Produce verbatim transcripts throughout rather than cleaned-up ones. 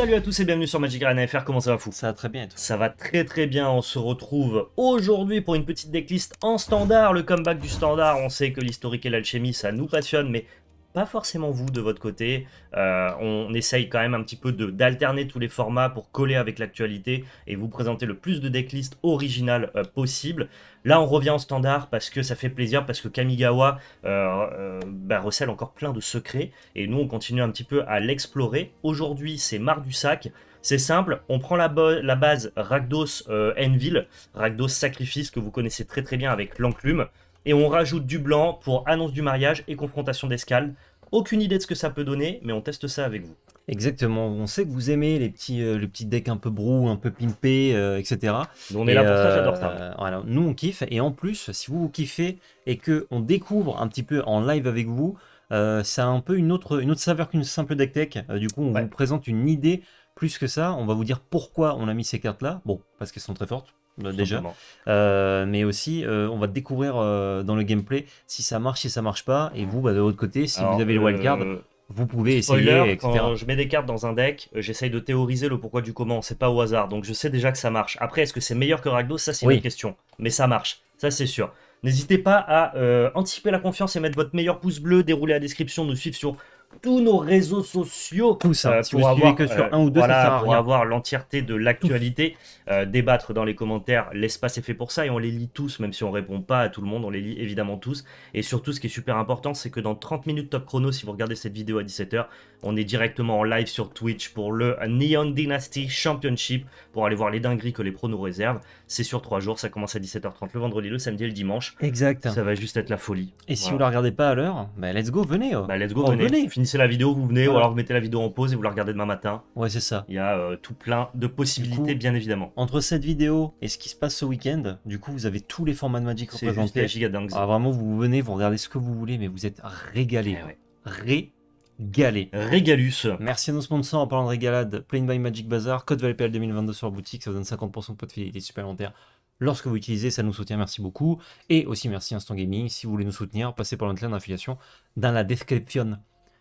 Salut à tous et bienvenue sur Magic Arena F R, comment ça va fou? Ça va très bien et toi? Ça va très très bien, on se retrouve aujourd'hui pour une petite decklist en standard, le comeback du standard. On sait que l'historique et l'alchimie ça nous passionne, mais pas forcément vous de votre côté. Euh, on essaye quand même un petit peu d'alterner tous les formats pour coller avec l'actualité et vous présenter le plus de decklists originales euh, possible. Là on revient en standard parce que ça fait plaisir, parce que Kamigawa euh, euh, bah, recèle encore plein de secrets et nous on continue un petit peu à l'explorer. Aujourd'hui c'est Marc du Sac. C'est simple, on prend la, la base Rakdos euh, Envil, Rakdos Sacrifice que vous connaissez très très bien avec l'enclume, et on rajoute du blanc pour annonce du mariage et confrontation d'escale. Aucune idée de ce que ça peut donner, mais on teste ça avec vous. Exactement, on sait que vous aimez les petits, euh, les petits decks un peu brou, un peu pimpés, euh, et cetera. Donc on est et là pour ça, j'adore ça. Euh, voilà, nous on kiffe, et en plus, si vous vous kiffez et qu'on découvre un petit peu en live avec vous, euh, ça a un peu une autre, une autre saveur qu'une simple deck tech. Euh, du coup, on ouais. vous présente une idée plus que ça. On va vous dire pourquoi on a mis ces cartes-là. Bon, parce qu'elles sont très fortes. Déjà, euh, mais aussi euh, on va découvrir euh, dans le gameplay si ça marche, si ça marche pas, et vous bah, de votre côté, si Alors, vous avez le wildcard, euh, vous pouvez spoiler, essayer, et cetera. Quand je mets des cartes dans un deck, euh, j'essaye de théoriser le pourquoi du comment, c'est pas au hasard, donc je sais déjà que ça marche. Après, est-ce que c'est meilleur que Rakdos? Ça c'est oui. une autre question, mais ça marche, ça c'est sûr. N'hésitez pas à euh, anticiper la confiance et mettre votre meilleur pouce bleu, dérouler la description, nous suivre sur tous nos réseaux sociaux, tous, hein. euh, si pour vous avoir que sur euh, un ou deux, voilà, ça sert à pour rien. avoir l'entièreté de l'actualité, euh, débattre dans les commentaires. L'espace est fait pour ça et on les lit tous, même si on répond pas à tout le monde, on les lit évidemment tous. Et surtout, ce qui est super important, c'est que dans trente minutes top chrono, si vous regardez cette vidéo à dix-sept heures, on est directement en live sur Twitch pour le Neon Dynasty Championship, pour aller voir les dingueries que les pros nous réservent. C'est sur trois jours, ça commence à dix-sept heures trente le vendredi, le samedi et le dimanche. Exact. Ça va juste être la folie. Et voilà. Si vous la regardez pas à l'heure, bah let's go, venez. Oh. Bah let's go, oh, venez. venez. Finissez la vidéo, vous venez, voilà. ou alors vous mettez la vidéo en pause et vous la regardez demain matin. Ouais, c'est ça. Il y a euh, tout plein de possibilités, coup, bien évidemment. Entre cette vidéo et ce qui se passe ce week-end, du coup, vous avez tous les formats de Magic représentés. C'est giga ah, vraiment, vous venez, vous regardez ce que vous voulez, mais vous êtes régalés. Eh ouais. Régalés. Régalus. Merci à nos sponsors en parlant de régalade. Playing by Magic Bazaar, code V L P L deux mille vingt-deux sur la boutique, ça vous donne cinquante pour cent de pot de fidélité supplémentaire. Lorsque vous utilisez, ça nous soutient, merci beaucoup. Et aussi merci Instant Gaming, si vous voulez nous soutenir, passez par notre lien d'affiliation dans la description.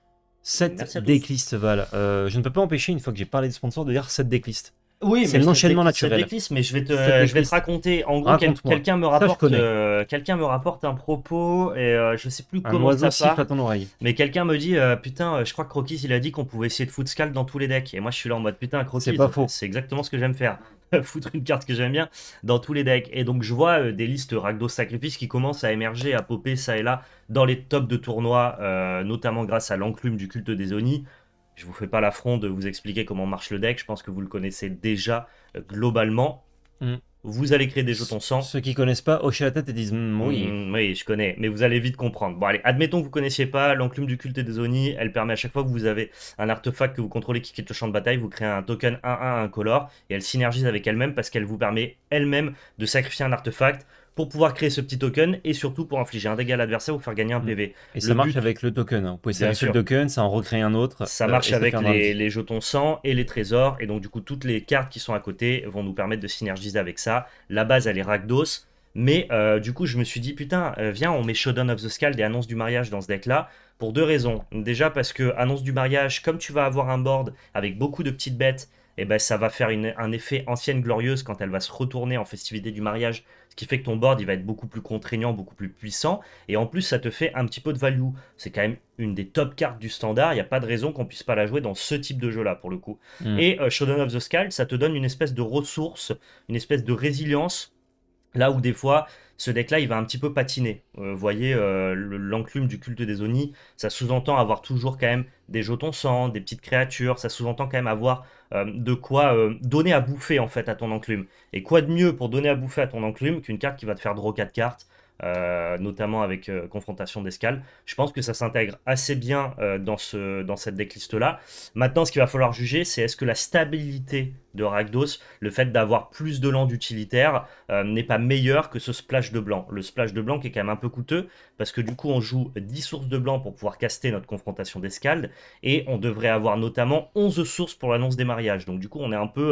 Cette decklist, Val, euh, je ne peux pas empêcher, une fois que j'ai parlé des sponsors, de dire cette decklist. Oui, c'est l'enchaînement naturel. C'est decklist, mais je vais te, euh, je vais te raconter. En gros, quel, quelqu'un me rapporte, euh, quelqu'un me rapporte un propos et euh, je sais plus un comment ça part. À ton oreille. Mais quelqu'un me dit, euh, putain, je crois que Crokis il a dit qu'on pouvait essayer de foutre Scald dans tous les decks. Et moi, je suis là en mode putain, Crokis, c'est pas faux. C'est exactement ce que j'aime faire. Foutre une carte que j'aime bien dans tous les decks. Et donc je vois euh, des listes Rakdos Sacrifice qui commencent à émerger, à popper ça et là dans les tops de tournois, euh, notamment grâce à l'enclume du culte des Oni. Je vous fais pas l'affront de vous expliquer comment marche le deck, je pense que vous le connaissez déjà euh, globalement. Mm. Vous allez créer des jetons sang. Ceux qui connaissent pas hochent la tête et disent mm, oui. Mm, oui, je connais, mais vous allez vite comprendre. Bon allez, admettons que vous connaissiez pas l'enclume du culte des Oni, elle permet à chaque fois que vous avez un artefact que vous contrôlez qui quitte le champ de bataille, vous créez un token un un incolore et elle synergise avec elle-même parce qu'elle vous permet elle-même de sacrifier un artefact pour pouvoir créer ce petit token et surtout pour infliger un dégât à l'adversaire ou faire gagner un P V. Et ça le marche but... avec le token, hein. Vous pouvez sacrifier le token, ça en recrée un autre. Ça marche euh, avec les, les jetons sang et les trésors, et donc du coup toutes les cartes qui sont à côté vont nous permettre de synergiser avec ça. La base elle est Rakdos, mais euh, du coup je me suis dit putain, euh, viens on met Showdown of the Scald et Annonce du mariage dans ce deck là, pour deux raisons. Déjà parce que Annonce du mariage, comme tu vas avoir un board avec beaucoup de petites bêtes, et eh ben ça va faire une, un effet ancienne glorieuse quand elle va se retourner en festivité du mariage, ce qui fait que ton board il va être beaucoup plus contraignant, beaucoup plus puissant, et en plus ça te fait un petit peu de value. C'est quand même une des top cartes du standard, il n'y a pas de raison qu'on puisse pas la jouer dans ce type de jeu là pour le coup. Mm. Et euh, Showdown of the Scald, ça te donne une espèce de ressource, une espèce de résilience, là où des fois ce deck là il va un petit peu patiner. Vous euh, voyez euh, l'enclume du culte des Oni, ça sous-entend avoir toujours quand même des jetons sang, des petites créatures, ça sous-entend quand même avoir euh, de quoi euh, donner à bouffer en fait à ton enclume. Et quoi de mieux pour donner à bouffer à ton enclume qu'une carte qui va te faire draw quatre cartes, euh, notamment avec euh, confrontation d'escale. Je pense que ça s'intègre assez bien euh, dans, ce, dans cette decklist là. Maintenant ce qu'il va falloir juger, c'est est-ce que la stabilité de Rakdos, le fait d'avoir plus de land utilitaire euh, n'est pas meilleur que ce splash de blanc. Le splash de blanc qui est quand même un peu coûteux parce que du coup on joue dix sources de blanc pour pouvoir caster notre confrontation d'escalde et on devrait avoir notamment onze sources pour l'annonce des mariages. Donc du coup on est un peu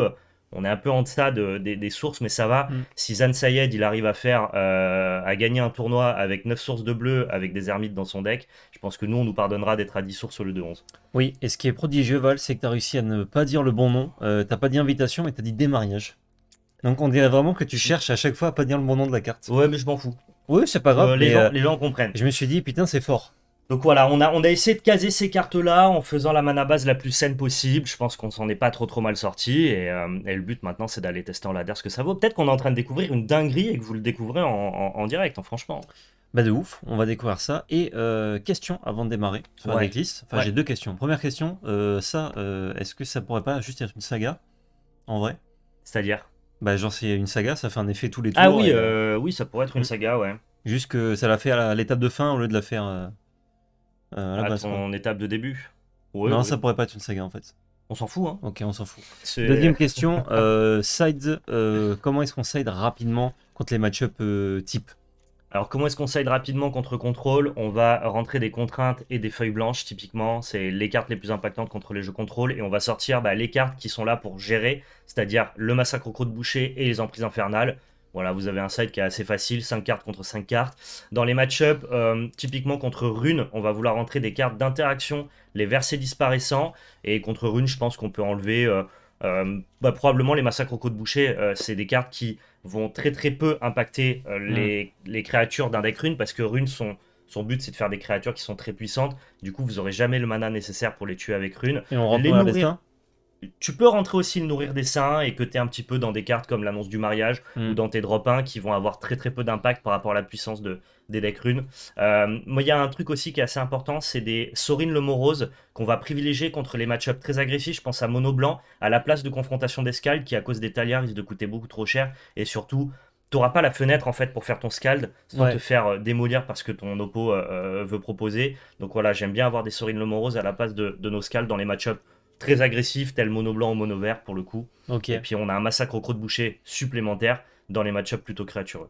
On est un peu en deçà de, des, des sources, mais ça va. Mm. Si Zan Sayed, il arrive à faire, euh, à gagner un tournoi avec neuf sources de bleu, avec des ermites dans son deck, je pense que nous, on nous pardonnera d'être à dix sources au lieu de onze. Oui, et ce qui est prodigieux, Val, c'est que tu as réussi à ne pas dire le bon nom. Euh, t'as pas dit invitation, mais t'as dit démariage. Donc on dirait vraiment que tu cherches à chaque fois à pas dire le bon nom de la carte. Ouais, mais je m'en fous. Oui, c'est pas grave. Euh, les, mais, gens, euh, les gens comprennent. je me suis dit, putain, c'est fort. Donc voilà, on a, on a essayé de caser ces cartes-là en faisant la mana base la plus saine possible. Je pense qu'on s'en est pas trop trop mal sorti. Et, euh, et le but maintenant, c'est d'aller tester en ladder ce que ça vaut. Peut-être qu'on est en train de découvrir une dinguerie et que vous le découvrez en, en, en direct, hein, franchement. Bah de ouf, on va découvrir ça. Et euh, question avant de démarrer sur Ouais. la decklist. Enfin, Ouais. j'ai deux questions. Première question, euh, ça, euh, est-ce que ça pourrait pas juste être une saga en vrai? C'est-à-dire Bah genre c'est une saga, ça fait un effet tous les tours. Ah oui, et, euh, euh, oui, ça pourrait être une Mm. saga, ouais. juste que ça l'a fait à l'étape de fin au lieu de la faire euh, euh, à la À base. quoi. ton étape de début. Ouais, non, ouais. ça pourrait pas être une saga en fait. On s'en fout, hein. Ok, on s'en fout. C'est- Deuxième question, euh, side, euh, comment est-ce qu'on side rapidement contre les match-up euh, type? Alors, comment est-ce qu'on side rapidement contre contrôle? On va rentrer des contraintes et des feuilles blanches, typiquement. C'est les cartes les plus impactantes contre les jeux contrôle. Et on va sortir bah, les cartes qui sont là pour gérer, c'est-à-dire le massacre au croc de boucher et les emprises infernales. Voilà, vous avez un side qui est assez facile, cinq cartes contre cinq cartes. Dans les match-up, euh, typiquement contre Rune, on va vouloir rentrer des cartes d'interaction, les versets disparaissants. Et contre Rune, je pense qu'on peut enlever euh, euh, bah, probablement les massacres au croc de boucher. Euh, c'est des cartes qui vont très très peu impacter euh, les, les créatures d'un deck Rune, parce que Rune, son, son but c'est de faire des créatures qui sont très puissantes. Du coup, vous aurez jamais le mana nécessaire pour les tuer avec Rune. Et on rentre Les dans la nourrir- destin? Tu peux rentrer aussi le nourrir des saints et que tu es un petit peu dans des cartes comme l'annonce du mariage Mm. ou dans tes drop un qui vont avoir très très peu d'impact par rapport à la puissance de, des decks runes. Euh, moi, il y a un truc aussi qui est assez important, c'est des Sorin le Morose qu'on va privilégier contre les match-ups très agressifs. Je pense à Mono Blanc à la place de confrontation d'escalde qui, à cause des Talia, risque de coûter beaucoup trop cher. Et surtout, tu n'auras pas la fenêtre en fait pour faire ton scald sans Ouais. te faire euh, démolir parce que ton oppo euh, euh, veut proposer. Donc voilà, j'aime bien avoir des Sorin le Morose à la place de, de nos scalds dans les match-ups très agressif, tel mono blanc ou mono vert pour le coup. Ok, Et puis on a un massacre au croc de boucher supplémentaire dans les match-ups plutôt créatureux.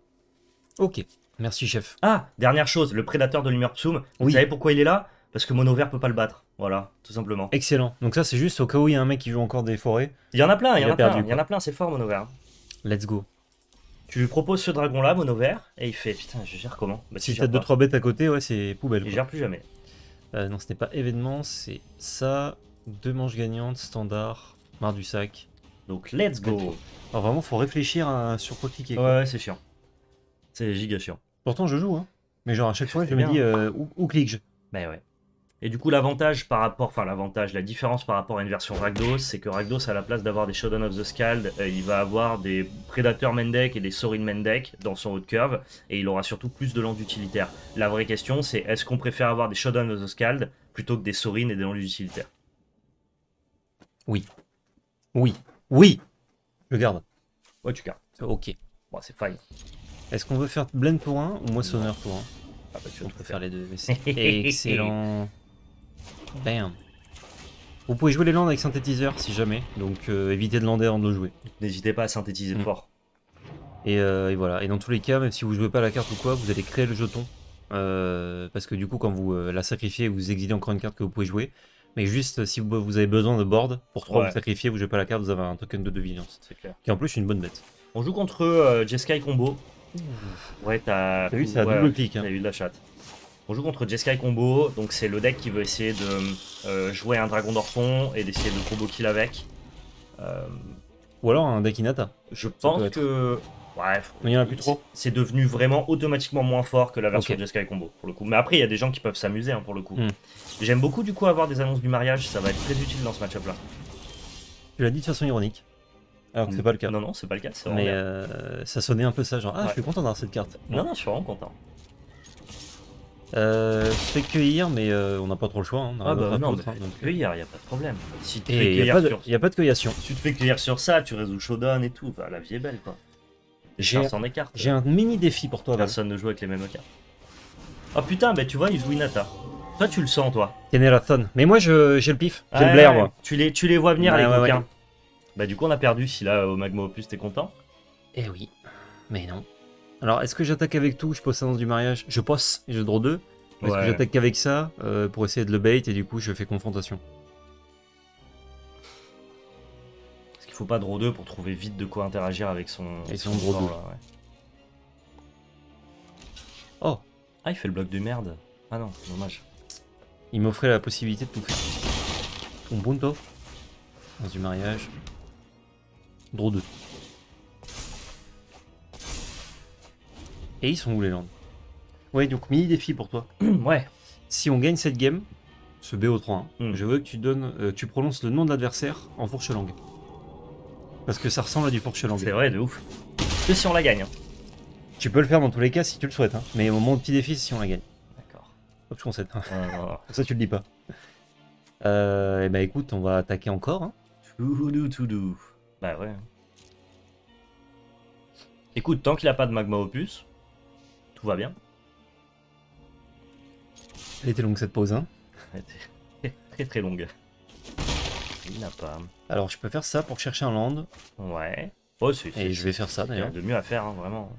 ok. Merci chef. Ah, dernière chose, le prédateur de Limurpsum, vous Oui. savez pourquoi il est là? Parce que mono vert peut pas le battre. Voilà, tout simplement. Excellent. Donc ça c'est juste au cas où il y a un mec qui joue encore des forêts. Il y en a plein, il y Il en a a plein, perdu, il y en quoi. a plein, c'est fort mono vert. Let's go. Tu lui proposes ce dragon là, mono vert, et il fait putain, je gère comment? Bah, Si tu t'as gères deux pas. trois bêtes à côté, ouais c'est poubelle. Il quoi. gère plus jamais. Euh, non, ce n'est pas événement, c'est ça. Deux manches gagnantes, standard, marre du sac. Donc let's go. Alors vraiment, faut réfléchir à sur quoi cliquer. Ouais, quoi. ouais, c'est chiant. C'est giga chiant. Pourtant, je joue, hein. Mais genre à chaque fois, je C'est me bien. dis euh, où, où clique-je? Bah ouais. Et du coup, l'avantage par rapport, enfin l'avantage, la différence par rapport à une version Rakdos, c'est que Rakdos, à la place d'avoir des Shodan of the Scald, euh, il va avoir des Predator main deck et des Sorin main deck dans son haut de curve, et il aura surtout plus de landes utilitaires. La vraie question, c'est est-ce qu'on préfère avoir des Shodan of the Scald plutôt que des Sorin et des landes utilitaires? Oui. Oui. Oui. Je garde. Ouais, tu gardes. Ok. Bon, c'est fine. Est-ce qu'on veut faire blend pour un ou moissonneur pour un? Ah bah, tu vas On tout peut faire. faire les deux. mais c'est excellent. Bam. Vous pouvez jouer les landes avec synthétiseur si jamais, donc euh, évitez de lander avant de le jouer. N'hésitez pas à synthétiser Mm. fort. Et, euh, et voilà. Et dans tous les cas, même si vous jouez pas la carte ou quoi, vous allez créer le jeton. Euh, parce que du coup, quand vous euh, la sacrifiez, vous exilez encore une carte que vous pouvez jouer. Mais juste si vous, vous avez besoin de board, pour trois Ouais. vous sacrifiez, vous jouez pas la carte, vous avez un token de deux vigilance. C'est clair. Qui est en plus une bonne bête. On joue contre euh, Jeskai Combo. Ouais, t'as. T'as vu, c'est à ouais, double clic. Hein. T'as eu de la chatte. On joue contre Jeskai Combo, donc c'est le deck qui veut essayer de euh, jouer un dragon d'Orphon et d'essayer de combo kill avec. Euh, Ou alors un deck Inata. je peut pense être. que. Bref. Mais il y en a plus trop. C'est devenu vraiment automatiquement moins fort que la version Ok. de Jeskai Combo, pour le coup. Mais après, il y a des gens qui peuvent s'amuser, hein, pour le coup. Hmm. J'aime beaucoup, du coup, avoir des annonces du mariage, ça va être très utile dans ce match-up là. Tu l'as dit de façon ironique. Alors que c'est pas le cas. Non, non, c'est pas le cas, c'est vraiment Mais bien. euh, ça sonnait un peu ça, genre ah Ouais. je suis content d'avoir cette carte. Non, non, je suis vraiment content. Euh, fais cueillir, mais euh, on n'a pas trop le choix. Hein, on a Ah rien d'autre bah à non, foutre, mais hein, donc, euh. cueillir, y a pas de problème. Si tu te fais Et il n'y cueillir a, pas de- sur y a pas de cueillation. Si tu te fais cueillir sur ça, tu résous Shodan et tout. Bah, la vie est belle, quoi. Les J'ai- cartes s'en écartent. J'ai un mini défi pour toi, Val. Personne ne joue avec les mêmes cartes. Oh putain, bah tu vois, il joue Inata. Toi, tu le sens, toi. Kenerathon. Mais moi je- j'ai le pif, j'ai Ouais, le blair ouais, moi. Tu les, tu les vois venir, Ouais, les ouais, coquins. ouais. Bah, du coup, on a perdu. Si là, au Magma Opus, t'es content. Eh oui, mais non. Alors est-ce que j'attaque avec tout, je pose annonce du mariage, je pose et je draw deux. Ou est-ce Ouais. que j'attaque qu'avec ça euh, pour essayer de le bait et du coup je fais confrontation? Parce qu'il faut pas draw deux pour trouver vite de quoi interagir avec son... Et son draw deux. Là, ouais. Oh. Ah, il fait le bloc de merde. Ah non, dommage. Il m'offrait la possibilité de tout faire. Un punto. Dans du mariage. Draw deux. Et ils sont où les landes? Ouais, donc mini défi pour toi. Ouais. Si on gagne cette game, ce B O trois, hein, Mm. je veux que tu donnes, euh, tu prononces le nom de l'adversaire en fourche langue. Parce que ça ressemble à du fourche langue. C'est vrai, de ouf. Que si on la gagne. Hein. Tu peux le faire dans tous les cas si tu le souhaites, hein. Mais au moment de petit défi, c'est si on la gagne. D'accord. Option sept. Hein. Euh... Pour ça, tu le dis pas. Euh, et bah écoute, on va attaquer encore. Hein. Toudou, toudou. Bah ouais. Écoute, tant qu'il a pas de magma opus, tout va bien. Elle était longue cette pause, hein. Elle était très très longue. Il n'a pas. Alors je peux faire ça pour chercher un land. Ouais. Oh, c'est. Et je vais faire ça Il y a d'ailleurs. de mieux à faire, hein, vraiment.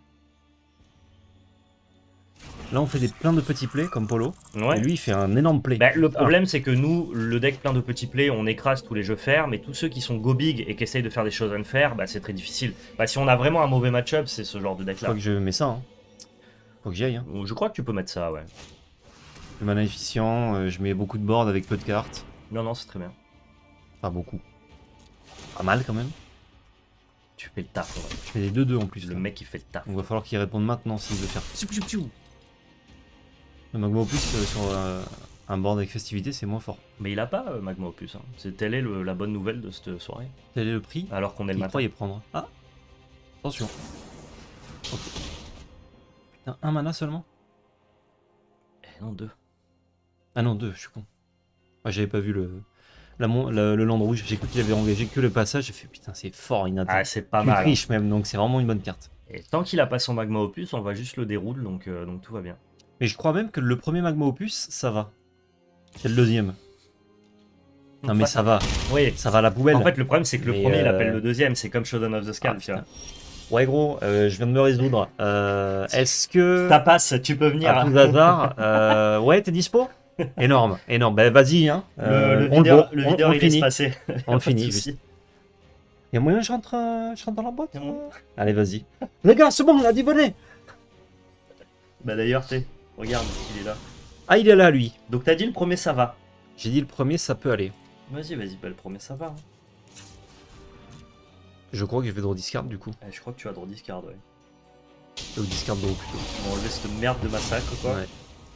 Là on fait des plein de petits plays comme Polo. Ouais. Et lui il fait un énorme play. Bah, le problème, c'est que nous, le deck plein de petits plays, on écrase tous les jeux faire, mais tous ceux qui sont go big et qui essayent de faire des choses unfair, bah, c'est très difficile. Bah, si on a vraiment un mauvais match-up, c'est ce genre de Je deck-là. crois que je mets ça. Hein. Faut que j'y aille. Hein. Je crois que tu peux mettre ça, ouais. Le mana efficient, euh, je mets beaucoup de board avec peu de cartes. Non, non, c'est très bien. Pas beaucoup. Pas mal quand même. Tu fais le taf, ouais. Je fais des deux deux en plus. Le là. mec, il fait le taf. Donc il va falloir qu'il réponde maintenant s'il veut faire. Piou, piou, piou. Le magma opus euh, sur euh, un board avec festivité, c'est moins fort. Mais il a pas euh, magma opus. Hein. C'est telle est le- la bonne nouvelle de cette soirée. Quel est le prix Alors qu'on est le Il matin. croyait prendre. Ah attention. Ok. Putain, un mana seulement? Eh non, deux. Ah non, deux, je suis con. Ah, j'avais pas vu le, la, mon- la- le land rouge. J'ai cru qu'il avait engagé que le passage. J'ai fait putain, c'est fort, Inata. Ah, c'est pas Plus mal. riche même, donc c'est vraiment une bonne carte. Et tant qu'il a pas son magma opus, on va juste le déroule, donc, euh, donc tout va bien. Mais je crois même que le premier magma opus, ça va. C'est le deuxième. Non mais ça va, Oui. ça va à la poubelle. En fait, le problème, c'est que le Mais, premier, il euh, appelle le deuxième. C'est comme Shodown of the Scalp, Ah, tu vois. Ouais gros, euh, je viens de me résoudre. Euh, Est-ce que... Ça passe, tu peux venir. À tout hasard, euh, ouais, t'es dispo? Énorme, énorme. Ben vas-y, hein. Le, Euh, le on videur, on- le on- videur, on il laisse finit. passer. On le Pas de finit. souci. Y'a moyen que je rentre, euh, je rentre dans la boîte? Mm. euh Allez, vas-y. Les gars, c'est bon, on a dit venez. Bah d'ailleurs, t'es. Regarde, il est là. Ah, il est là, lui. Donc t'as dit le premier, ça va. J'ai dit le premier, ça peut aller. Vas-y, vas-y, bah le premier, ça va. Hein. Je crois que je vais draw discard du coup. Eh, je crois que tu vas draw discard, ouais. Ou discard draw plutôt. On va enlever cette merde de massacre, quoi. Ouais.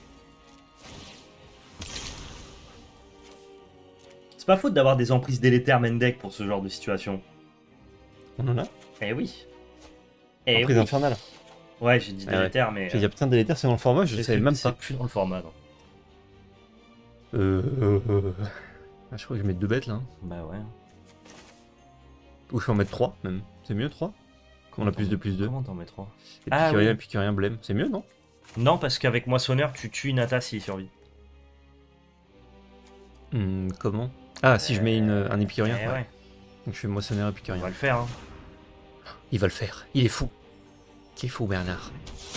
C'est pas faute d'avoir des emprises délétères main deck pour ce genre de situation. On en a Eh oui. Eh Emprise oui. infernale. Ouais, j'ai dit Ah ouais. délétère, mais. J'ai dit, ah, putain, délétère, c'est dans le format, je c'est savais plus- même c'est pas. plus dans le format, non. Euh, euh, euh. Ah, je crois que je vais mettre deux bêtes là. hein. Bah ouais. Ou je peux en mettre trois même. C'est mieux trois? On a plus de plus deux. Comment t'en mets trois? Et Ah, puis rien, oui. puis rien, blême. C'est mieux, non? Non, parce qu'avec Moissonneur, tu tues Inata s'il survit. Hmm, comment? Ah, si je mets une, un épicurien. Eh ouais. ouais, Donc je fais moissonneur on épicurien. va le faire. Hein. Il va le faire. Il est fou. Il est fou, Bernard.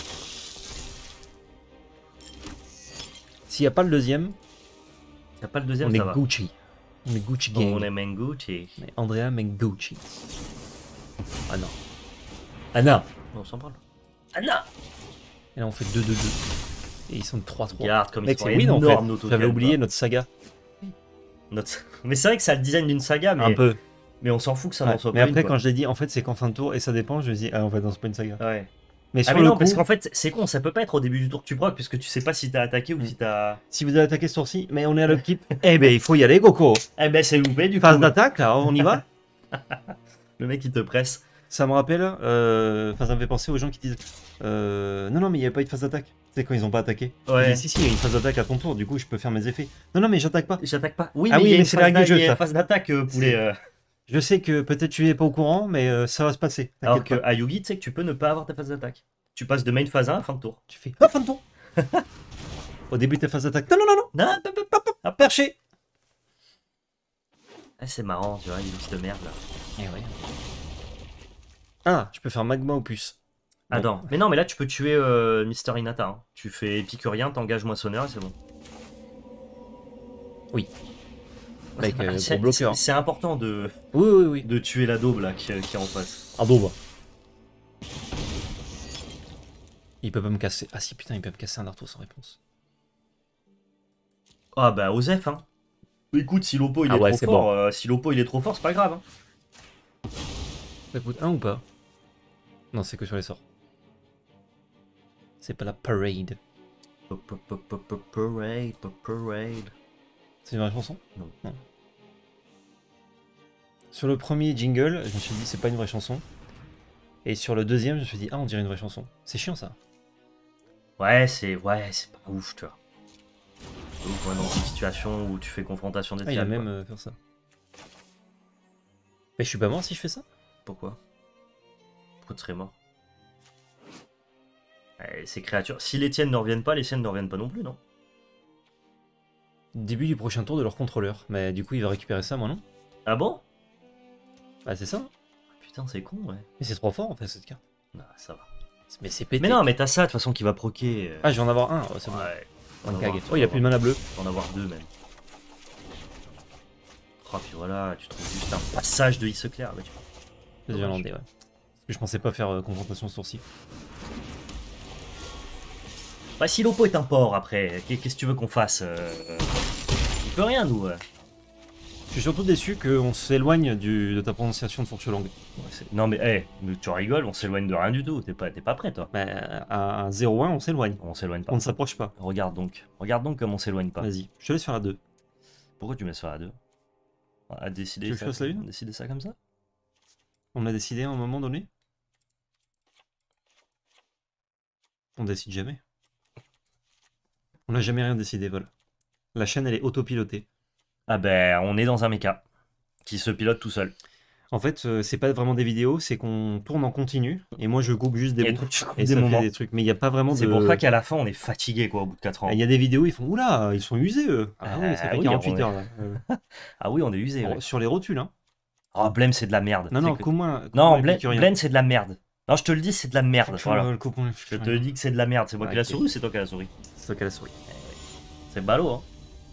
S'il n'y a pas le deuxième, T'as pas le deuxième, on ça est va. Gucci. On est Gucci gang. On est Mengucci. On est Andrea Mengucci. Ah non. Ah non. On s'en parle. Anna. Et là on fait deux deux deux. Et ils sont de trois trois. Regarde comme Mec, ils sont c'est win en fait. énormes, nos tokens, J'avais oublié quoi. notre saga. Notre- Mais c'est vrai que ça a le design d'une saga, mais, Un peu. mais on s'en fout que ça Ouais. n'en soit Mais pas après, une, quand quoi. je l'ai dit, en fait, c'est qu'en fin de tour, et ça dépend, je me dis, ah, en fait, non, c'est pas une saga. Ouais. Mais Ah sur mais le non, coup, parce qu'en fait, c'est con, ça peut pas être au début du tour que tu procs, puisque tu sais pas si t'as attaqué ou Mm. si t'as... si vous avez attaqué ce tour-ci, mais on est à l'upkeep, eh ben, il faut y aller, Coco. Eh ben c'est loupé du Phase coup. d'attaque, là, on y va. Le mec il te presse. Ça me rappelle, euh, enfin, ça me fait penser aux gens qui disent, euh, non, non, mais il n'y avait pas eu de phase d'attaque. Tu sais, quand ils ont pas attaqué. Ouais. Je dis, si, si, il y a une phase d'attaque à ton tour, du coup, je peux faire mes effets. Non, non, mais j'attaque pas. J'attaque pas. Oui, Ah mais oui, il y a mais une c'est phase la règle du d'a- jeu, il y a ça. une phase d'attaque, euh, poulet. euh. Je sais que peut-être tu es pas au courant, mais euh, ça va se passer. Alors T'inquiète que pas. à Yugi, tu sais que tu peux ne pas avoir ta phase d'attaque. Tu passes de main phase un à fin de tour. Tu fais, ah, fin de tour. Au début de ta phase d'attaque. Non, non, non, non. Non, pop, pop, pop, pop. Ah, perché. Ah, c'est marrant, tu vois, il liste de merde là. Eh ouais. Ah, je peux faire magma opus. Bon. Attends, mais non, mais là tu peux tuer euh, Mister Inata. Hein. Tu fais épicurien, t'engages moissonneur et c'est bon. Oui. Avec euh, C'est- gros bloqueur. C'est c'est important de, Oui, oui, oui. de tuer la daube là qui, qui est en face. Ah bon, bah. Il peut pas me casser. Ah si, putain, il peut me casser un Arthur sans réponse. Ah bah Osef hein. Écoute, si l'Oppo il Ah est ouais, trop c'est fort, bon. euh, si l'Oppo il est trop fort, c'est pas grave. Hein. Ça coûte un ou pas? Non, c'est que sur les sorts. C'est pas la parade. Parade, parade. C'est une vraie chanson? Non. Non. Sur le premier jingle, je me suis dit c'est pas une vraie chanson. Et sur le deuxième, je me suis dit ah on dirait une vraie chanson. C'est chiant ça. Ouais, c'est ouais, c'est pas ouf, tu vois. C'est ouf, ouais, dans une situation où tu fais confrontation des Ah il a diables, même quoi. euh, faire ça. Mais je suis pas mort si je fais ça? Pourquoi Pourquoi tu serais mort Eh, Ces créatures, si les tiennes ne reviennent pas, les siennes ne reviennent pas non plus, non? Début du prochain tour de leur contrôleur. Mais du coup il va récupérer ça moi non? Ah bon? Bah c'est ça. Putain, c'est con, ouais. Mais c'est trop fort en fait cette carte. Non, ça va. Mais c'est pété. Mais non, mais t'as ça de toute façon qui va proquer. euh, Ah je vais en avoir un, oh, c'est bon. ouais. Un T'en cag. avoir- Oh il a plus de mana bleu. T'en avoir deux même. Oh, puis voilà, tu trouves juste un passage de X clair. Bah, tu... C'est irlandais, ouais. Parce que je pensais pas faire euh, confrontation sourcil. Bah, si l'Oppo est un porc après, qu'est- qu'est-ce que tu veux qu'on fasse euh... On peut rien, nous. ouais. Je suis surtout déçu qu'on s'éloigne du- de ta prononciation de fourche langue. Ouais, c'est- non, mais, hey, mais tu rigoles, on s'éloigne de rien du tout. T'es pas, t'es pas prêt, toi. Bah, à zéro un, on s'éloigne. On s'éloigne pas. On ne s'approche pas. Regarde donc. Regarde donc comme on s'éloigne pas. Vas-y, je te laisse faire la deux. Pourquoi tu mets ça à deux À décider Tu veux que ça, je fasse la une décider ça comme ça On a décidé à un moment donné. On décide jamais. On n'a jamais rien décidé, vol. La chaîne, elle est autopilotée. Ah ben, on est dans un méca qui se pilote tout seul. En fait, euh, c'est pas vraiment des vidéos, c'est qu'on tourne en continu. Et moi, je coupe juste des Et bouts. donc, tu coupes Et des ça moments. fait des trucs. Mais il n'y a pas vraiment de... C'est pour ça qu'à la fin, on est fatigué, quoi, au bout de quatre ans. Il y a des vidéos, ils font oula, ils sont usés eux. Ah oui, ça Ah fait oui, quarante-huit on est- heures là. Euh, Ah oui, on est usé. ouais. Sur les rotules, hein. Oh, Blem, c'est de la merde. Non, C'est non, que- comment. Non, Blem, Blem, c'est de la merde. Non, je te le dis, c'est de la merde. Voilà. Je te dis que c'est de la merde. C'est moi Ouais, qui la ok. souris ou c'est toi qui la souris C'est toi qui as la souris. C'est ballot, hein.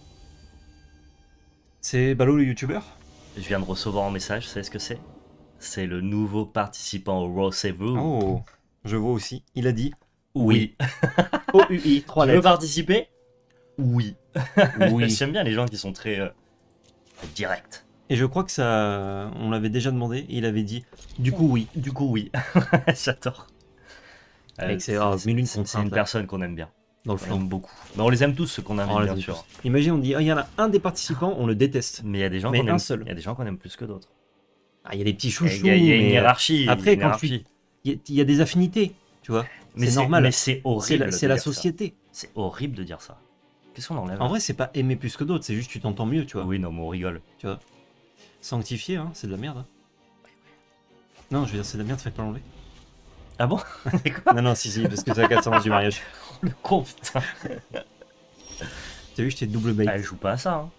C'est Balo le youtubeur? Je viens de recevoir un message, vous savez ce que c'est C'est le nouveau participant au Raw Save Vous. Oh, je vois aussi. Il a dit Oui. O U I, trois Tu veux lettres. participer Oui. Oui. J'aime bien les gens qui sont très euh, directs. Et je crois que ça. On l'avait déjà demandé et il avait dit du coup, oui. Du coup, oui. J'adore. Euh, Mec, c'est grave, mille une c'est- c'est contraintes, une là. personne qu'on aime bien. Dans le On flanc. aime beaucoup. Mais on les aime tous, ceux qu'on aime, Oh, les bien amis sûr. tous. Imagine, on dit ah, il y en a un des participants, on le déteste. Mais il y a des gens Mais qu'on un aime. seul. Il y a des gens qu'on aime plus que d'autres. Ah, il y a des petits Il chouchous. y a, il y a une mais, euh, hiérarchie. après, une quand tu- hiérarchie. Il y, a- il y a des affinités, tu vois. Mais c'est normal. Mais c'est C'est horrible. la, de c'est la dire ça. société. C'est horrible de dire ça. Qu'est-ce qu'on enlève En là vrai, c'est pas aimer plus que d'autres, c'est juste tu t'entends mieux, tu vois. Oui, non, mais on rigole. Tu vois. Sanctifié, hein, c'est de la merde. hein. Non, je veux dire, c'est de la merde, faites pas l'enlever. Ah bon C'est quoi Non, non, si, si, parce que c'est la quatre cents du mariage. le con, putain. T'as vu, j'étais double bait. Elle joue pas à ça. Hein.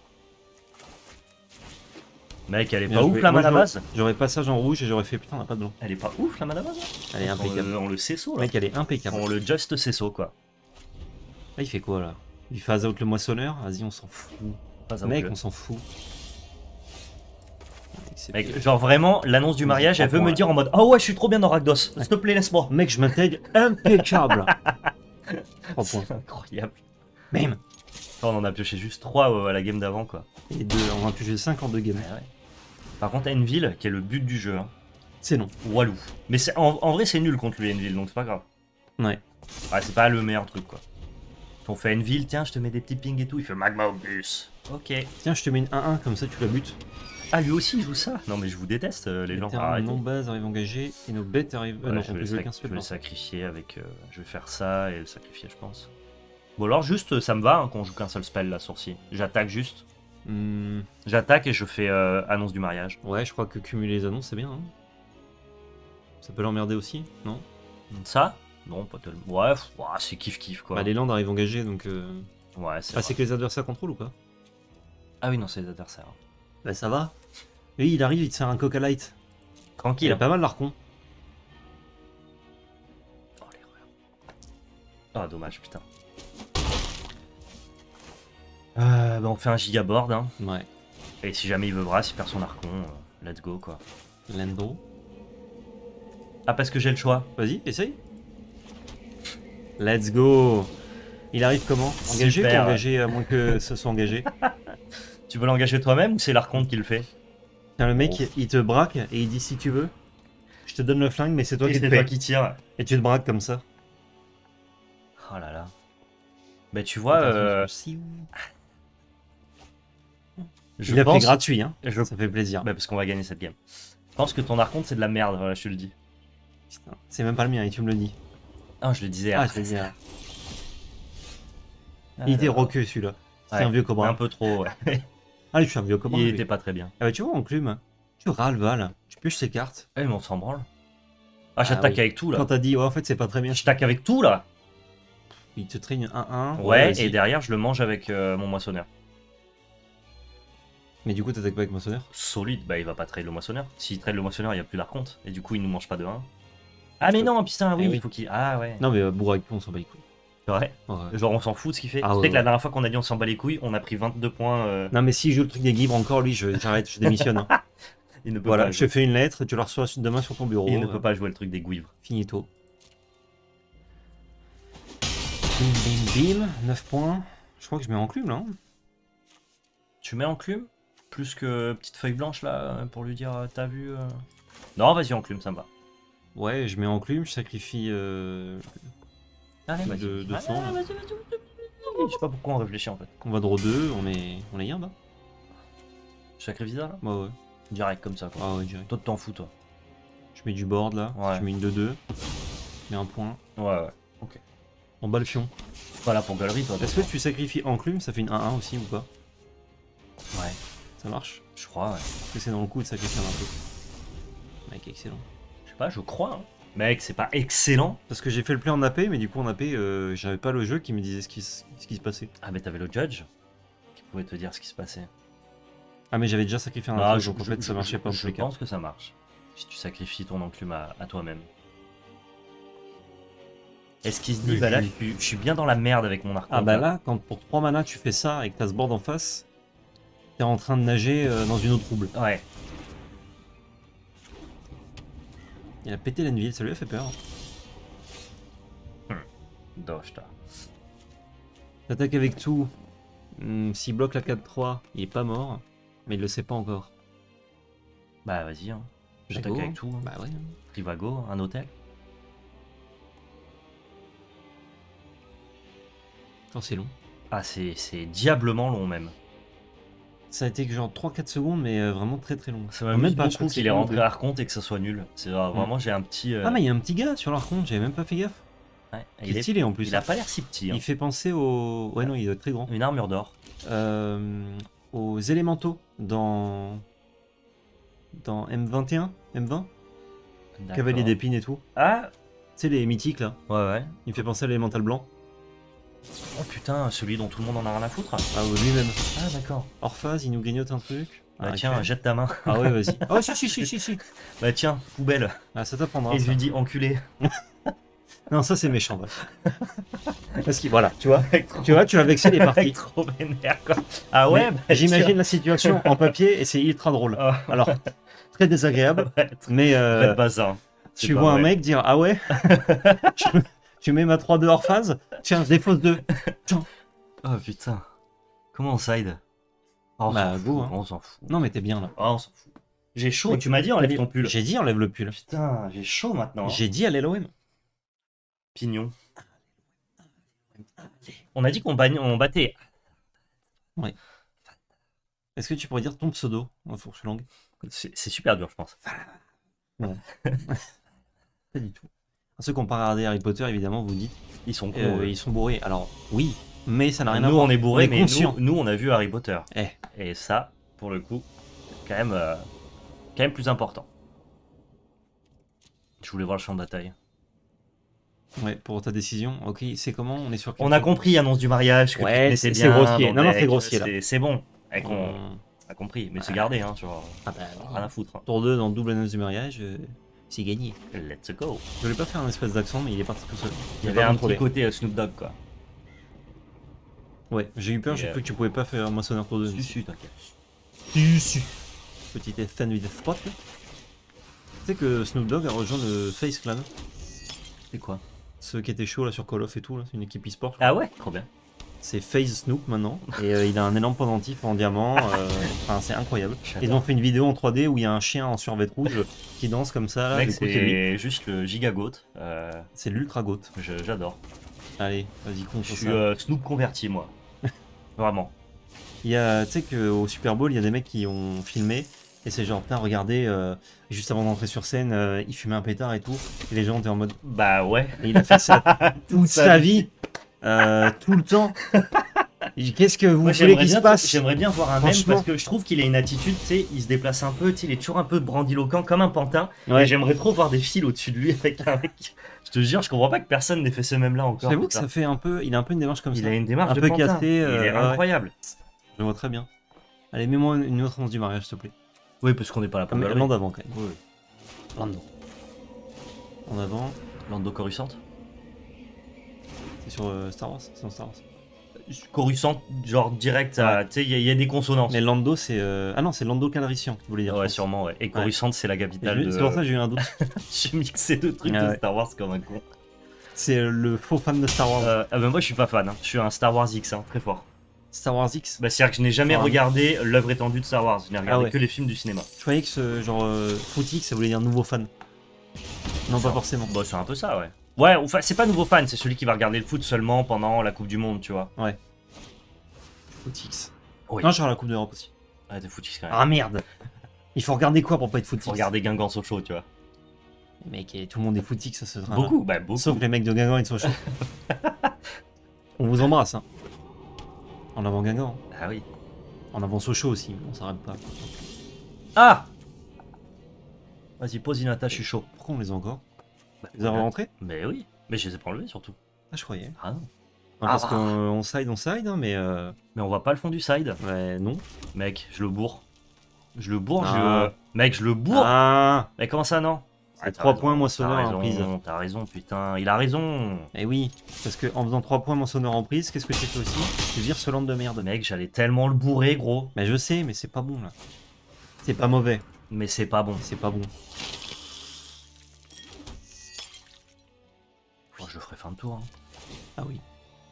Mec, elle est Bien pas joué. ouf la Moi, mana j'aurais- base J'aurais passage en rouge et j'aurais fait putain, on a pas de blanc. Elle est pas ouf la mana base Elle est on impeccable. le, on le sait saut là. Mec, elle est impeccable. On le just sait saut quoi. Là, il fait quoi là Il phase out le moissonneur Vas-y, on s'en fout. Pas un Mec, jeu. on s'en fout. Mec, c'est Mec, pire. genre vraiment, l'annonce du Mais mariage, c'est elle veut trois me points, dire en mode oh ouais, je suis trop bien dans Rakdos. S'il te plaît, laisse-moi. Mec, je m'intègre impeccable. trois points. C'est incroyable. Bam. On en a pioché juste trois à la game d'avant quoi. Et deux, on va toucher cinq en deux games. Ouais, ouais. Par contre, Envil, qui est le but du jeu, hein. C'est non. Walou. Mais c'est- en, en vrai, c'est nul contre lui, Envil, donc c'est pas grave. Ouais. Ouais, c'est pas le meilleur truc quoi. On fait Envil, tiens, je te mets des petits pings et tout. Il fait Magma Obus. Ok. Tiens, je te mets une un un, comme ça tu la butes. Ah, lui aussi, il joue ça. Non, mais je vous déteste, euh, les gens. terrains Arrêtez. non base arrivent engagés et nos bêtes arrivent. Euh, Ouais, non, je on vais, peut le jouer sac- qu'un je seul. vais le par sacrifier avec. euh, je vais faire ça et le sacrifier, je pense. Bon, alors, juste, ça me va hein, quand on joue qu'un seul spell, la sourcier. J'attaque juste. contre. Hmm, J'attaque et je fais euh, annonce du mariage. ouais, je crois que cumuler les annonces, c'est bien. Hein. Ça peut l'emmerder aussi, non Ça Non, pas tellement. Ouais, pff, ouah, c'est kiff-kiff quoi. Bah, les landes arrivent engagées, donc. euh, Ouais, c'est Ah, vrai. c'est que les adversaires contrôlent ou pas Ah oui, non, c'est les adversaires. Bah, ça va. Oui, il arrive, il te sert un coca light. Il Tranquille. a pas mal l'arcon. Oh, l'erreur. Ah, dommage, putain. Euh, bah, on fait un gigaboard, hein. Ouais. Et si jamais il veut brasse, il perd son archon. euh, let's go quoi. Lando. Ah, parce que j'ai le choix. Vas-y, essaye. Let's go. Il arrive comment? Engagé ou Super. engagé à moins que ce soit engagé? Tu veux l'engager toi-même ou c'est l'archonte qui le fait? Tiens, le mec, Oh. il te braque et il dit si tu veux, je te donne le flingue, mais c'est toi Et qui te c'est toi paie. qui tire. Et tu te braques comme ça. Oh là là. Bah tu vois, euh, Si- je Il a pense... fait gratuit, hein. je- Ça fait plaisir. Bah parce qu'on va gagner cette game. Je pense que ton archonte c'est de la merde, voilà, je te le dis. Putain, c'est même pas le mien et tu me le dis. Ah, je le disais. Ah, ah. je l'ai dit. ah. Ah Il était là là. roqueux celui-là. C'était Ouais, un vieux cobra. Un peu trop, ouais. Ah, je suis un vieux cobra. Il lui. était pas très bien. Ah bah tu vois, Enclume, tu râles, Val. Tu pioches ses cartes. Eh, mais on s'en branle. Ah, j'attaque oui. avec tout là. Quand t'as dit, ouais, en fait, c'est pas très bien. Je tac avec tout là. Il te traîne un un. Ouais, vas-y. et derrière je le mange avec euh, mon moissonneur. Mais du coup, t'attaques pas avec moissonneur. Solide, bah il va pas trade le moissonneur. S'il trade le moissonneur, il y a plus d'archonte. Et du coup, il nous mange pas de un. Ah, mais non, putain, oui, Eh il oui. faut qu'il. Ah, ouais. Non, mais euh, bourre avec tout, on s'en bat les couilles. C'est vrai. Ouais. Genre, on s'en fout de ce qu'il fait. Ah, tu sais ouais, que la ouais. dernière fois qu'on a dit on s'en bat les couilles, on a pris vingt-deux points. euh, Non, mais s'il joue le truc des guibres encore, lui, je- j'arrête, je démissionne. hein. Il ne peut Voilà, pas je jouer. te fais une lettre et tu la reçois demain sur ton bureau. Il ne euh, peut pas jouer le truc des gouivres. Finito. Bim, bim, bim. neuf points. Je crois que je mets Enclume là. hein. Tu mets enclume plus que petite feuille blanche là euh, pour lui dire euh, t'as vu euh Non, vas-y enclume, ça me va. Ouais, je mets Enclume, je sacrifie. Euh... Allez, vas-y. De- de sang, là. vas-y, vas-y, vas-y. Je sais pas pourquoi on réfléchit en fait. On va draw deux, on est, on est yard. Hein. Je sacrifie ça là Ouais, ouais. Direct comme ça quoi. Ah ouais, direct. Toi t'en fous toi. Je mets du board là. Ouais. Je mets une deux deux. Je mets un point. Ouais, ouais. On bat le fion. Voilà pour galerie toi. Est-ce que tu sacrifies Enclume, ça fait une un un aussi ou pas? Ouais, Ça marche? je crois, ouais. Est-ce que c'est dans le coup de sacrifier un peu? Mec, excellent. Je sais pas, je crois. Hein. Mec, c'est pas excellent. Parce que j'ai fait le play en A P, mais du coup en A P, euh, j'avais pas le jeu qui me disait ce qui, s- ce qui se passait. Ah, mais t'avais le judge qui pouvait te dire ce qui se passait. Ah, mais j'avais déjà sacrifié un Ah, truc, je, donc en je- fait ça je- marchait pas en Je tous les cas. pense que ça marche. Si tu sacrifies ton enclume à, à toi-même. Est-ce qu'il se dit, Le bah là, je jus. suis, je suis bien dans la merde avec mon arc. Ah bah là, quand pour trois mana tu fais ça et que t'as ce board en face, t'es en train de nager euh, dans une eau trouble. Ouais. Il a pété l'Enville, ça lui a fait peur. Doge, t'as. T'attaques avec tout. Hmm, S'il bloque la quatre trois, il est pas mort, mais il le sait pas encore. Bah vas-y, hein. J'attaque Jago, avec hein. tout. Hein. Bah ouais. hein. Privago, un hôtel. Oh, c'est long. Ah, c'est c'est diablement long même. Ça a été que genre trois quatre secondes, mais euh, vraiment très très long. Ça Même m'amuse pas, je crois beaucoup que qu'il c'est est un ou rentré deux. à Arconte et que ça soit nul. C'est euh, vraiment, j'ai un petit. euh, Ah, mais il y a un petit gars sur l'archonte, j'avais même pas fait gaffe. ouais, Il il, est est- stylé en plus. il a pas l'air si petit. Hein. Il fait penser au. Ouais, non, il est très grand. Une armure d'or. Euh, aux élémentaux dans. Dans M vingt et un, M vingt, Cavalier D'accord. d'épines et tout. Ah, Tu sais, les mythiques là. ouais, ouais. Il me fait penser à l'élémental blanc. Oh putain, celui dont tout le monde en a rien à foutre. Ah, ouais, lui-même. Ah, d'accord. Orphase, il nous grignote un truc. Bah Ah, tiens, ok. jette ta main. Ah ouais, vas-y. Oh, si, si, si, si, si. Bah tiens, poubelle. Ah, ça t'apprendra. Et je ça. lui dis enculé. Non, ça c'est méchant. ouais. Parce que voilà, tu vois. Avec trop, Tu vois, tu vas vexer les parties. avec trop vénère quoi. Ah ouais, Mais bah, j'imagine tiens. la situation en papier et c'est ultra drôle. Ah, Alors, très désagréable, ouais, mais euh, faites pas ça. hein. C'est tu pas vois un vrai. mec dire ah ouais, tu, tu mets ma trois deux hors phase, tiens, je défausse deux. Oh putain. Comment on side? Oh, on Bah, s'en go, fout, hein. on s'en fout. Non mais t'es bien là. Oh, on s'en fout. J'ai chaud, tu m'as dit enlève ton pull. J'ai dit enlève le pull. Putain, j'ai chaud maintenant. hein. J'ai dit à l'L O M. Pignon. On a dit qu'on bagne- on battait. Est-ce que tu pourrais dire ton pseudo en fourche langue? C'est c'est super dur, je pense. Pas du tout. Ceux qui ont pas regardé Harry Potter, évidemment, vous dites, Ils sont cons. euh, eux. ils sont bourrés. Alors oui, mais ça n'a rien à Nous, voir. on est bourrés, On est mais conscient. nous, nous, on a vu Harry Potter. Eh. Et ça, pour le coup, c'est quand même, euh, quand même plus important. Je voulais voir le champ de bataille. Ouais, pour ta décision. Ok, c'est comment? On est sur quel On a truc compris, annonce du mariage, que Ouais, tu connaissais c'est- bien. c'est grossier. donc, Non, non, mec, c'est grossier, là. c'est- C'est bon. Mec, on On- a compris, mais c'est gardé, hein, genre, Ah bah, rien à foutre. hein. tour deux dans double annonce du mariage, euh, c'est gagné. Let's go. Je voulais pas faire un espèce d'accent, mais il est parti tout seul. Il y J'ai avait pas un contrôlé. petit côté euh, Snoop Dogg, quoi. Ouais, j'ai eu peur, Et, j'ai euh, cru que tu pouvais pas faire un moissonneur tour deux. Si, si, t'inquiète. Si, si. Petit Ethan with spot. Tu sais que Snoop Dogg a rejoint le Face Clan. C'est quoi? Ceux qui étaient chauds là sur Call of et tout, là, c'est une équipe e-sport. Ah ouais, trop bien. C'est FaZe Snoop maintenant, et euh, il a un énorme pendentif en diamant, euh, enfin c'est incroyable. Ils ont fait une vidéo en trois D où il y a un chien en survêt rouge qui danse comme ça. Là, mec, c'est juste le giga goat. Euh... C'est l'ultra goat. J'adore. Allez, vas-y, contre ça. Je suis euh, Snoop converti, moi. Vraiment. Il y a, tu sais qu'au Super Bowl, il y a des mecs qui ont filmé, et c'est genre, putain, regardez, euh, juste avant d'entrer sur scène, euh, il fumait un pétard et tout, et les gens étaient en mode... Bah ouais. Et il a fait ça toute sa vie. Euh, tout le temps. Qu'est-ce que vous Moi, voulez qu'il se passe? J'aimerais bien voir un mème parce que je trouve qu'il a une attitude, tu sais, il se déplace un peu, tu sais, il est toujours un peu grandiloquent comme un pantin. Ouais. Et j'aimerais trop voir des fils au-dessus de lui avec un mec. Je te jure, je comprends pas que personne n'ait fait ce mème là encore. J'avoue que ça fait un peu, il a un peu une démarche comme il ça. Il a une démarche un de peu pantin. cassé. Euh, il est incroyable. Ouais. Je vois très bien. Allez, mets-moi une autre annonce du mariage, s'il te plaît. Oui, parce qu'on n'est pas là pour le Lando d'avant quand même. Oui. Lando. En avant. Lando Coruscant. C'est sur euh, Star Wars, c'est dans Star Wars. Coruscant, genre direct, ouais. Tu sais, il y, y a des consonances. Mais Lando, c'est. Euh... Ah non, c'est Lando Calrissian, tu voulais dire. Ouais, sûrement, ouais. Et Coruscant, ouais. C'est la capitale de. C'est pour ça que j'ai eu un doute. J'ai mixé deux trucs ah, de Star Wars comme un con. C'est le faux fan de Star Wars. Euh, ah bah moi, je suis pas fan, hein. Je suis un Star Wars X, hein, très fort. Star Wars X Bah, c'est-à-dire que je n'ai jamais Star regardé l'œuvre étendue de Star Wars. Je n'ai regardé ah ouais. que les films du cinéma. Je croyais que ce genre euh, Foot X, ça voulait dire nouveau fan. Non, pas forcément. Bah, c'est un peu ça, ouais. Ouais, enfin, c'est pas nouveau fan, c'est celui qui va regarder le foot seulement pendant la Coupe du Monde, tu vois. Ouais. Footix. Oui. Non, je regarde la Coupe d'Europe aussi. Ah, t'es Footix quand même. Ah merde. Il faut regarder quoi pour pas être Footix? Faut regarder Guingamp Sochaux, tu vois. Mec, tout le monde est Footix, ça se train. Beaucoup, bah beaucoup. Sauf les mecs de Guingamp et de Sochaux. On vous embrasse, hein. En avant Guingamp. Ah oui. En avant Sochaux aussi, on s'arrête pas. Ah! Vas-y, pose Inata, je suis chaud. Pourquoi on les a encore? Bah, vous avez rentré? Mais oui, mais je les ai pas enlevés surtout. Ah, je croyais. Ah non. non parce ah. qu'on side, on side, hein, mais. Euh... Mais on voit pas le fond du side. Ouais, non. Mec, je le bourre. Je le bourre, ah. je. Mec, je le bourre. Ah. Mais comment ça, non? C'est trois points moissonneurs en prise. T'as raison, putain, il a raison. Eh oui, parce que en faisant trois points moissonneurs en prise, qu'est-ce que j'ai fait aussi? Je vire ce land de merde. Mec, j'allais tellement le bourrer, gros. Mais je sais, mais c'est pas bon là. C'est pas mauvais. Mais c'est pas bon. C'est pas bon. Oh, je le ferai fin de tour. Hein. Ah oui.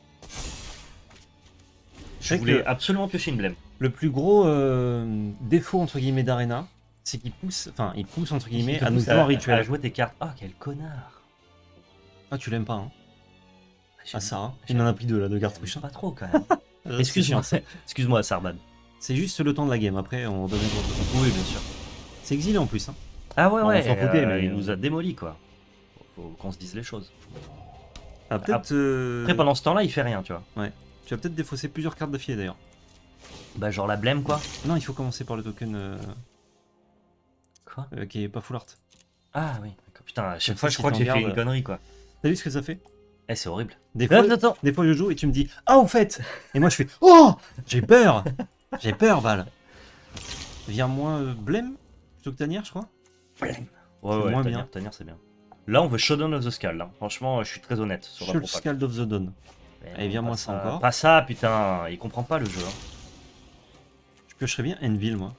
Je voulais que absolument piocher une blême. Le plus gros euh, défaut entre guillemets d'Arena, c'est qu'il pousse, enfin il pousse entre guillemets à nous jouer en rituel. À jouer tes cartes. Ah, quel connard. Ah, tu l'aimes pas, hein? Ah, ça, hein. Il en a pris deux là, deux cartouches. Pas trop quand même. Excuse-moi, excuse-moi, Sarban. C'est juste le temps de la game, après on donne un gros. Oui, bien sûr. C'est exilé en plus, hein. Ah ouais, ouais, on s'en foutait, euh, mais il nous a démoli quoi. Faut qu'on se dise les choses. Ah, peut-être. Euh... Après, pendant ce temps-là, il fait rien, tu vois. Ouais. Tu vas peut-être défausser plusieurs cartes d'affilée d'ailleurs. Bah, genre la blême quoi. Non, il faut commencer par le token. Euh... Quoi euh, Qui est pas full art. Ah oui, putain, à chaque fois, je crois que j'ai fait une connerie quoi. T'as vu ce que ça fait? Eh, c'est horrible. Des fois, attends, attends. Des fois, je joue et tu me dis ah, au fait. Et moi, je fais oh, j'ai peur. J'ai peur, Val. Viens-moi euh, blême plutôt que Tanière, je crois. Blême. Ouais, ouais, moins Tanière, Tanière, c'est bien. Là, on veut Shodown of the Skull. Là. Franchement, je suis très honnête. Sur la Skull of the Dawn. Allez, viens-moi ça encore. Pas ça, putain. Il comprend pas le jeu. Hein. Je piocherais bien Enville, moi.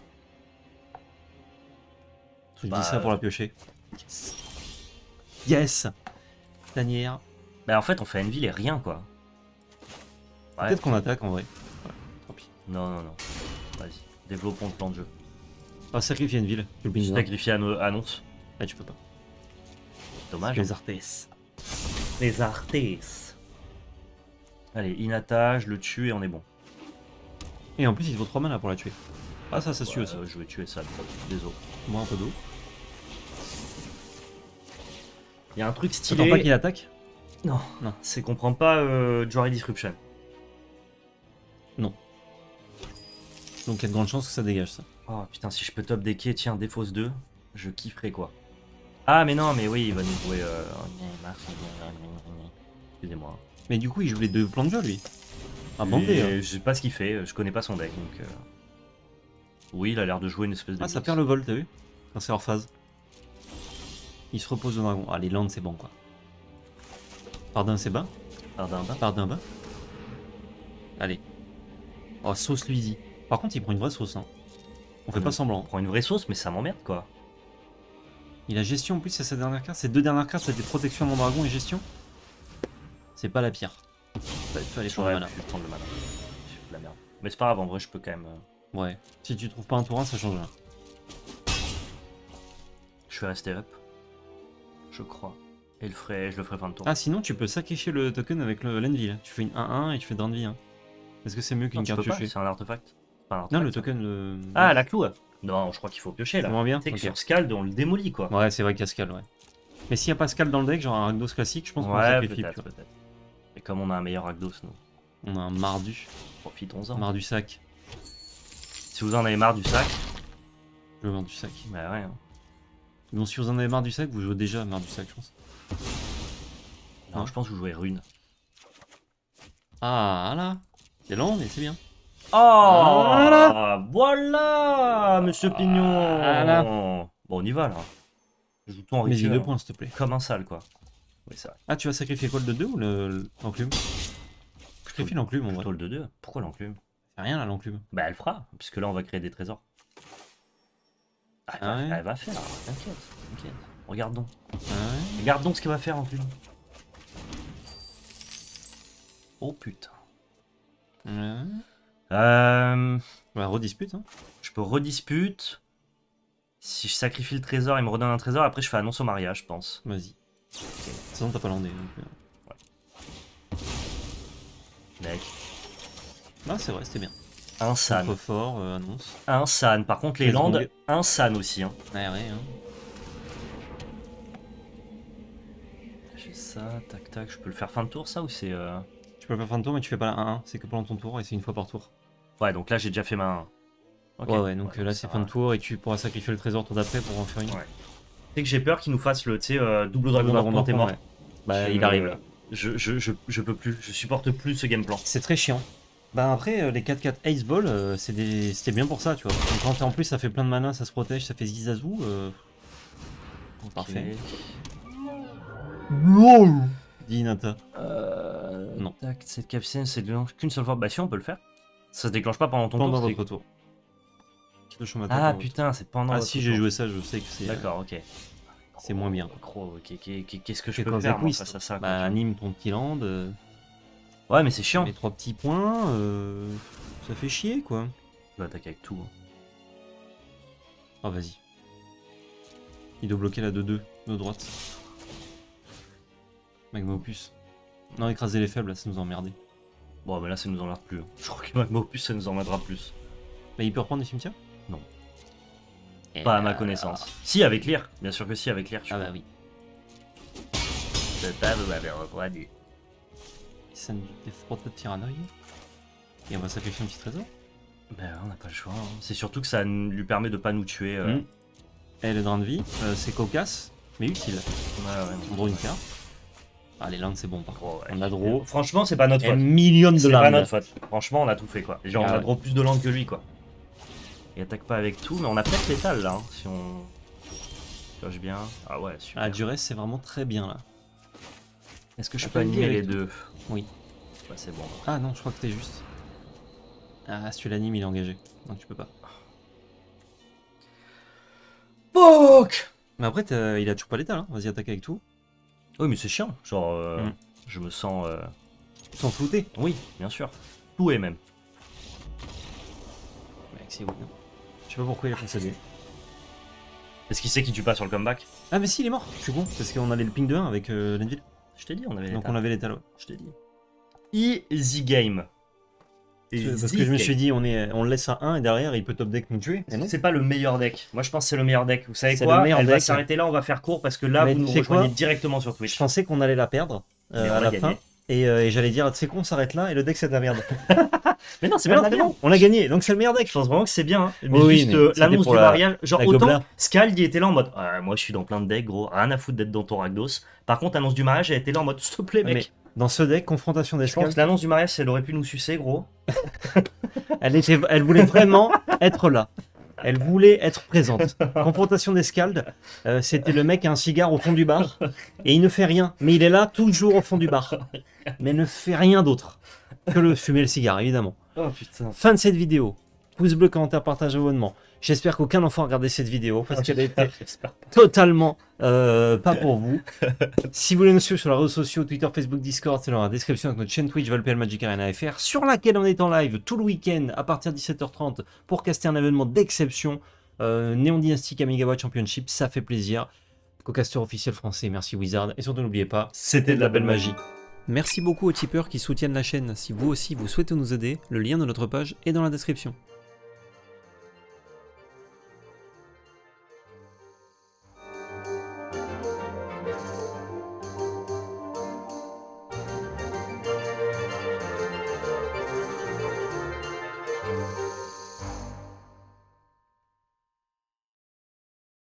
Je bah, dis ça pour la piocher. Yes. Yes. Tanière. Bah, en fait, on fait Enville et rien, quoi. Ouais. Peut-être qu'on attaque en vrai. Ouais, tant pis. Non, non, non. Vas-y. Développons le plan de jeu. Ah, sacrifier Enville. Sacrifier annonce. Là, tu peux pas. Dommage. Les artes. Les artes. Allez, Inata, je le tue et on est bon. Et en plus, il faut trois mana pour la tuer. Ah, ça, ça se tue ouais, aussi. Euh, je vais tuer ça, désolé. Moi, un peu d'eau. Il y a un truc stylé. Attends pas qu'il attaque? Non, non. C'est qu'on prend pas euh, Jury Disruption. Non. Donc il y a de grandes chances que ça dégage ça. Oh putain, si je peux top decker, tiens, défausse deux, je kifferais quoi. Ah mais non, mais oui, il va nous jouer... Euh... Excusez-moi. Mais du coup, il joue les deux plans de jeu, lui. Ah, bandé. Hein. Je sais pas ce qu'il fait, je connais pas son deck, donc... Euh... Oui, il a l'air de jouer une espèce de... Ah, ça perd le vol, t'as vu? Quand c'est hors phase. Il se repose au dragon. Ah, les landes, c'est bon, quoi. Pardon, c'est bas. Pardon, bas. Pardon, bas. Allez. Oh, sauce Luigi. Par contre, il prend une vraie sauce, hein. On fait pas On semblant. prend une vraie sauce, mais ça m'emmerde quoi. Il a gestion en plus, c'est sa dernière carte. Ces deux dernières cartes, c'était protection à mon dragon et gestion. C'est pas la pire. Bah, il fallait prendre le J'aurais mana. pu prendre le mana. J'ai fait de la merde. Mais c'est pas grave, en vrai, je peux quand même. euh, Ouais. Si tu trouves pas un tour un, ça change rien. Je vais rester up. Je crois. Et le ferai... je le ferai fin de tour. Ah, sinon, tu peux sacrifier le token avec le l'Envil. Tu fais une un un et tu fais drain de vie. Hein. Est-ce que c'est mieux Non, qu'une tu carte peux pas, piochée? c'est un artefact. C'est pas un Non, artefact, le ça. token. Le... Ah, la clou. Non, je crois qu'il faut piocher là. C'est moins bien. Tu sais que Ok. sur Scald, on le démolit quoi. Ouais, c'est vrai qu'il y a Scald, ouais. Mais s'il n'y a pas Scald dans le deck, genre un Rakdos classique, je pense qu'on Ouais, sacrifie. peut-être, tu vois. peut-être. Et comme on a un meilleur Rakdos, nous, On a un Mardu. profitons-en. Mardu sac. Si vous en avez marre du sac, Je veux Mardu sac. bah ouais. hein. Bon, si vous en avez marre du sac, vous jouez déjà à Mardu sac, je pense. Non, Hein je pense que vous jouez Rune. Ah là. C'est lent, mais c'est bien. Oh Voilà. Voilà, monsieur Pignon. Voilà. Bon, on y va là. Je joue tout en Mais j'ai rituel. deux points, s'il te plaît. Comme un sale quoi. Oui, c'est vrai. Ah, tu vas sacrifier quoi, le deux deux ou le- l'enclume? Sacrifie l'enclume, en vrai. Plutôt le deux deux. Pourquoi l'enclume? Fait rien là, l'enclume. Bah elle fera, puisque là on va créer des trésors. Ah, elle, Ah va, ouais. elle va faire, t'inquiète, t'inquiète. Regarde donc. Ah ouais. Regarde donc ce qu'elle va faire l'enclume. Oh putain. Ouais. Euh, Bah, redispute, hein. je peux redispute. Si je sacrifie le trésor, il me redonne un trésor. Après, je fais annonce au mariage, je pense. Vas-y. De toute façon, t'as pas landé. Donc... Mec. Ah, c'est vrai, c'était bien. Un san. Contre fort, euh, annonce. Un san. Par contre, les Let's landes, go. un san aussi. Hein. Ouais, ouais, hein. J'ai ça, tac tac. Je peux le faire fin de tour, ça ou c'est. Euh... Tu peux faire fin de tour, mais tu fais pas la un un. C'est que pendant ton tour et c'est une fois par tour. Ouais, donc là, j'ai déjà fait ma un. Ok. Ouais, ouais, donc euh, là, ça c'est va. fin de tour et tu pourras sacrifier le trésor tour d'après pour en faire une. Ouais. Tu sais que j'ai peur qu'il nous fasse le tu sais, euh, double dragon Dragon d'arpent, t'es mort. ouais. Bah, Je- il arrive là. Je, je, je, je peux plus, je supporte plus ce game plan. C'est très chiant. Bah après, euh, les quatre quatre Ace Ball, euh, c'est des... c'était bien pour ça, tu vois. Donc, quand t'es en plus, ça fait plein de mana, ça se protège, ça fait Zizazou. Euh... Parfait. Non. Dis Nata. Euh, Non. Tac, cette capsule, c'est déclenche qu'une seule fois. Bah si, on peut le faire. Ça se déclenche pas pendant ton Pendant tour. c'est- votre tour. Touche au matin, Ah pendant votre putain, c'est pendant. tour. Ah votre si, j'ai tour. joué ça, je sais que c'est... euh, D'accord, ok. c'est moins bien. Gros, ok, ok, qu'est-ce que je Fais peux quoi, faire moi, Zakwist face à ça quoi, Bah tu vois. anime ton petit land, euh, Ouais, mais c'est chiant. les trois petits points, euh, ça fait chier quoi. Je vais attaquer avec tout. hein. Ah vas-y. Il doit bloquer la deux deux de droite. Magma Opus. Non, écraser les faibles, là, ça nous a emmerdé. Bon, mais là, ça nous emmerde plus. hein. Je crois que Magma Opus, ça nous emmerdera plus. Bah, il peut reprendre des cimetières? Non. Et Pas à ma euh, connaissance. Si, avec Lyre. Bien sûr que si, avec Lyre. Ah bah oui. C'est pas vous m'avez refroidi. Ça nous défrotte de tyrannerie. Et on va sacrifier un petit trésor. Ben, on n'a pas le choix. hein. C'est surtout que ça n- lui permet de pas nous tuer. euh, Mm. Et le drain de vie, euh, c'est cocasse, mais utile. Ouais, ouais. On draw une carte. Ah, les landes, c'est bon par contre. Oh, ouais. On a draw Franchement, c'est pas notre un faute. million de C'est pas landes. notre faute. Franchement, on a tout fait quoi. Genre, Ah on a ouais. draw plus de landes que lui quoi. Il attaque pas avec tout, mais on a peut-être l'étal là. hein, si on pioche bien. Ah ouais, super. Ah, Duress, c'est vraiment très bien là. Est-ce que je Ah, peux pas animer avec les deux? Oui. Ouais, c'est bon. Ah non, je crois que t'es juste. Ah, si tu l'animes, il est engagé. Donc tu peux pas. Fuck. Mais après, t'as- il a toujours pas l'état là. Vas-y, attaque avec tout. Oui, mais c'est chiant. Genre, euh, Mm. je me sens. euh, Sans flouter. Oui, bien sûr. Tout est même. Mec, c'est ouf. Je sais pas pourquoi il a concédé. Est-ce qu'il sait qu'il tue pas sur le comeback? Ah, mais si, il est mort. Je suis con. Parce qu'on allait le ping de un avec euh, l'Envil. Je t'ai dit, on avait Donc l'étal. on avait l'étal, ouais. Je t'ai dit. Easy game. Parce que je me suis dit, on, est, on le laisse à un et derrière, il peut top deck nous tuer. Et non. C'est pas le meilleur deck. Moi, je pense que c'est le meilleur deck. Vous savez C'est quoi? le meilleur Elle va deck. s'arrêter là, on va faire court parce que là, Mais vous nous tu sais rejoignez quoi directement sur Je Twitch. pensais qu'on allait la perdre euh, Mais on à l'a la gagné. fin. Et, euh, et j'allais dire, c'est con, on s'arrête là et le deck c'est de la merde. Mais non, c'est Mais pas non, très c'est bien. bon, on a gagné, donc c'est le meilleur deck. Je pense vraiment que c'est bien. hein. Mais Oui, juste mais euh, c'était l'annonce pour du la- mariage. Genre, la autant gobelin. Scald, il était là en mode ah, moi, je suis dans plein de decks, gros. Rien à foutre d'être dans ton Rakdos. Par contre, l'annonce du mariage, elle était là en mode s'il te plaît, mec. Mais dans ce deck, confrontation Je pense d'escale, que l'annonce du mariage, elle aurait pu nous sucer, gros. elle, était, elle voulait vraiment être là. Elle voulait être présente. Confrontation d'escalde, euh, c'était le mec à un cigare au fond du bar et il ne fait rien, mais il est là toujours au fond du bar. Mais ne fait rien d'autre que le fumer le cigare, évidemment. Oh putain. Fin de cette vidéo. Pouce bleu, commentaire, partage, abonnement. J'espère qu'aucun enfant a regardé cette vidéo parce qu'elle a été J'espère pas. totalement euh, pas pour vous. Si vous voulez nous suivre sur les réseaux sociaux, Twitter, Facebook, Discord, c'est dans la description avec notre chaîne Twitch Valpl Magic Arena F R, sur laquelle on est en live tout le week-end à partir de dix-sept heures trente pour caster un événement d'exception. Euh, Néon Dynastic Amiga Watt Championship, ça fait plaisir. Co-caster officiel français, merci Wizard. Et surtout n'oubliez pas, c'était de la belle magie. Merci beaucoup aux tipeurs qui soutiennent la chaîne. Si vous aussi vous souhaitez nous aider, le lien de notre page est dans la description.